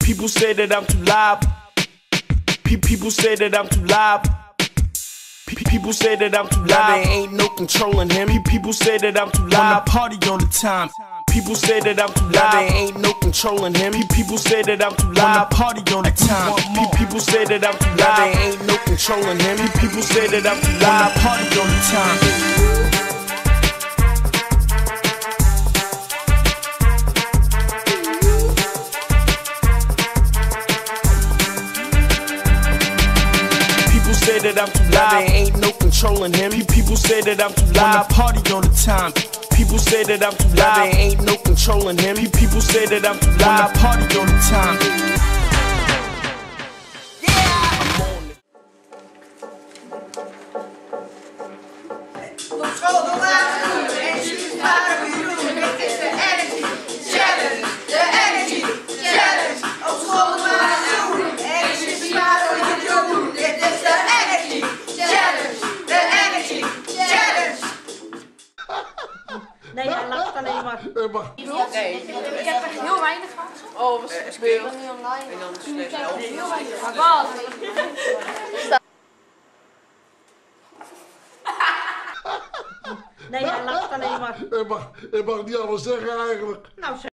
People say that I'm too live. People say that I'm too live. People say that I'm too live. Now there ain't no controlling him. People say that I'm too live. Wanna party all the time. People say that I'm too live. Now there ain't no controlling him. People say that I'm too live. Wanna party all the time. People say that I'm too live. Now there ain't no controlling him. People say that I'm too live. Wanna party all the time. Say that I'm too loud, there ain't no controlling him. People say that I'm too loud, wanna party all the time. People say that I'm too loud, there ain't no controlling him. People say that I'm too loud, wanna party all the time. Control the line, and she's part of you. It's the energy challenge, the energy challenge. Control the line, and she's part of you. It's the energy challenge, the energy challenge. Nee, hij lacht alleen maar. Nee. Ik heb echt heel weinig gehad. Oh, was het speel. En dan snel. Heel weinig. Wat? Nee, hij lacht alleen maar. Ik mag niet alles zeggen eigenlijk. Nou,